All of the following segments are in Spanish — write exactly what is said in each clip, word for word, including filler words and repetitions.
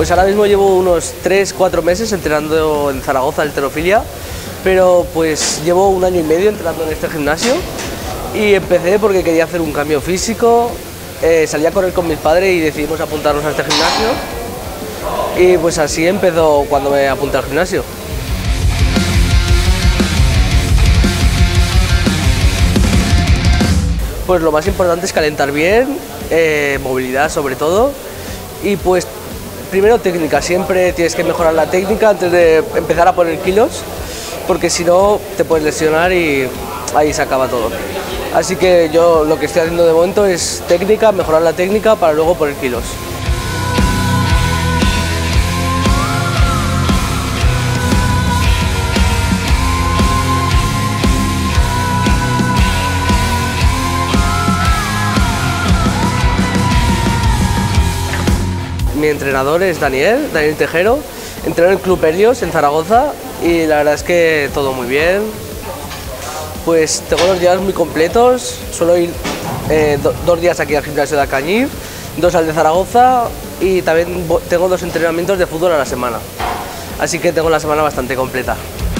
Pues ahora mismo llevo unos tres cuatro meses entrenando en Zaragoza halterofilia, pero pues llevo un año y medio entrenando en este gimnasio y empecé porque quería hacer un cambio físico, eh, salí a correr con mis padres y decidimos apuntarnos a este gimnasio y pues así empezó cuando me apunté al gimnasio. Pues lo más importante es calentar bien, eh, movilidad sobre todo, y pues primero técnica, siempre tienes que mejorar la técnica antes de empezar a poner kilos, porque si no te puedes lesionar y ahí se acaba todo. Así que yo lo que estoy haciendo de momento es técnica, mejorar la técnica para luego poner kilos. Mi entrenador es Daniel, Daniel Tejero, entreno en el Club Helios en Zaragoza y la verdad es que todo muy bien. Pues tengo los días muy completos, suelo ir eh, do, dos días aquí al gimnasio de Alcañiz, dos al de Zaragoza y también tengo dos entrenamientos de fútbol a la semana. Así que tengo la semana bastante completa.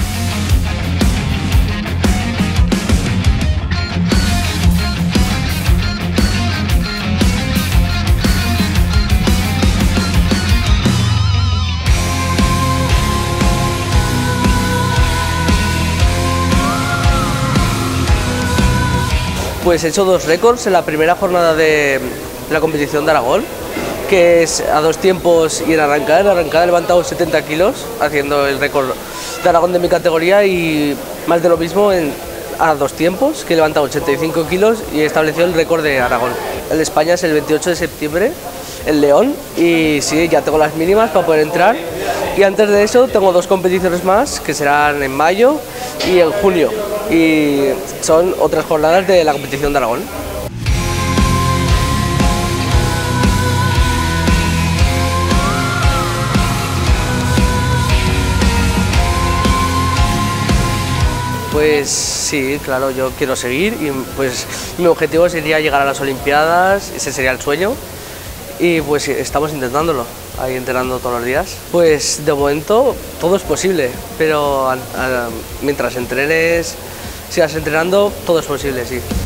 Pues he hecho dos récords en la primera jornada de la competición de Aragón, que es a dos tiempos y en arrancada. En arrancada he levantado setenta kilos, haciendo el récord de Aragón de mi categoría, y más de lo mismo en, a dos tiempos, que he levantado ochenta y cinco kilos y he establecido el récord de Aragón. El de España es el veintiocho de septiembre, en León, y sí, ya tengo las mínimas para poder entrar. Y antes de eso tengo dos competiciones más, que serán en mayo y en junio, y son otras jornadas de la competición de Aragón. Pues sí, claro, yo quiero seguir y pues mi objetivo sería llegar a las Olimpiadas, ese sería el sueño, y pues estamos intentándolo, ahí entrenando todos los días. Pues de momento todo es posible, pero a, a, mientras entrenes, sigas entrenando, todo es posible, sí.